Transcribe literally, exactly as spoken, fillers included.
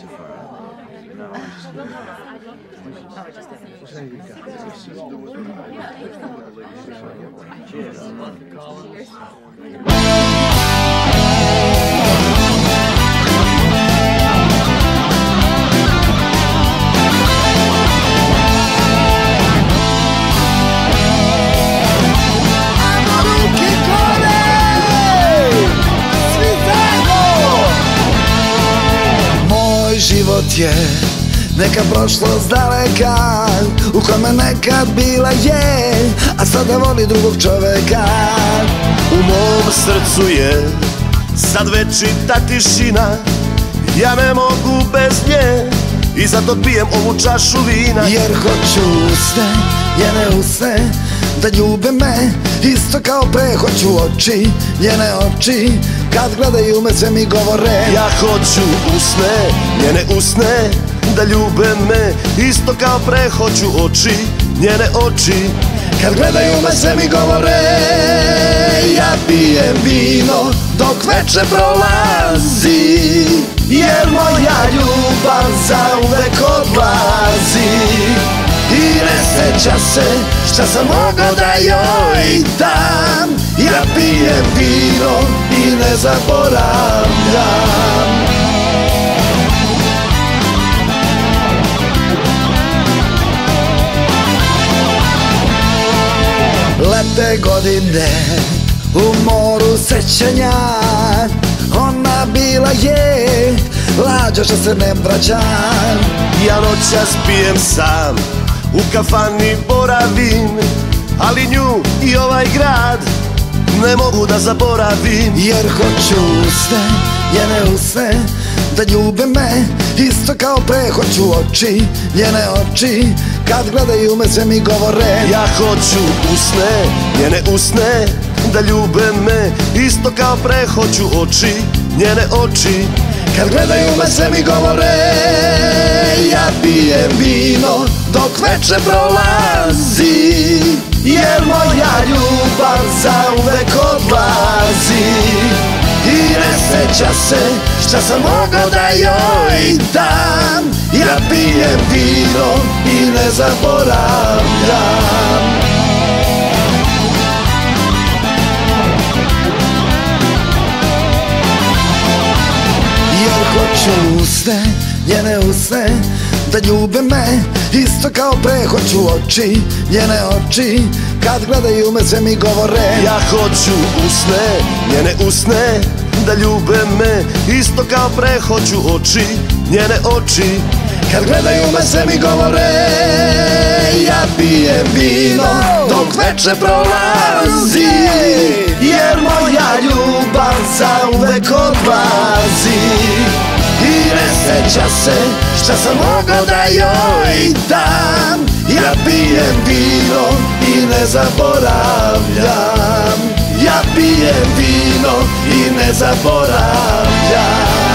too far. No, život je neka prošlost daleka u kome nekad bila je, a sada voli drugog čoveka. U mom srcu je sad večita tišina, ja ne mogu bez nje i zato pijem ovu čašu vina. Jer hoću usne, njene usne da ljube me isto kao pre. Hoću oči, njene oči kad gledaju me sve mi govore. Ja hoću usne, njene usne da ljube me isto kao pre. Hoću oči, njene oči kad gledaju me sve mi govore. Ja pijem vino dok veče prolazi, jer moja ljubav zauvek odlazi. I ne seća se šta sam mogao da joj dam. Ja pijem vino i ne zaboravljam. Lete godine u moru sećanja, ona bila je lađa što se ne vraća. Ja noćas pijem sam, u kafani boravim, ali nju i ovaj grad ne mogu da zaboravim. Jer hoću usne, njene usne da ljube me isto kao pre. Hoću oči, njene oči kad gledaju me sve mi govore. Ja hoću usne, njene usne da ljube me isto kao pre. Hoću oči, njene oči kad gledaju me sve mi govore. Ja pijem vino dok veče prolazi, jer moja ljubav zauvek odlazi. I ne seća se šta sam mogao da joj dam. Ja pijem vino i ne zaboravljam. Jer hoću usne, njene usne da ljube me isto kao pre. Hoću oči, njene oči kad gledaju me sve mi govore. Ja hoću usne, njene usne da ljube me isto kao pre. Hoću oči, njene oči kad gledaju me sve mi govore. Ja pijem vino dok veče prolazi, jer moja ljubav zauvek odlazi. I ne seća se šta sam mogao da joj dam. Ja pijem vino i ne zaboravljam. Ja pijem vino i ne zaboravljam.